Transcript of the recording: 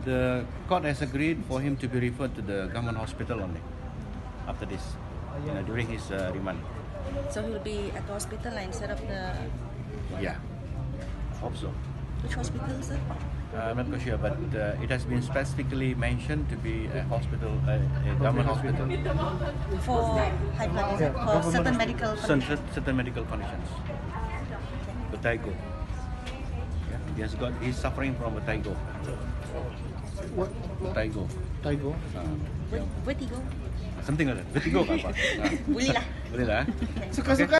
The court has agreed for him to be referred to the government hospital only after this, during his remand. So he'll be at the hospital instead of the... Yeah, hope so. Which hospital, sir? I'm not quite sure, but it has been specifically mentioned to be a hospital, a government hospital. For high blood, is it? For certain medical conditions? Certain medical conditions. Vertigo. Yeah, he's suffering from vertigo. What? Vertigo. Vertigo? Vertigo? Something like that. Vertigo apa? Boleh lah. Boleh lah. Suka-suka.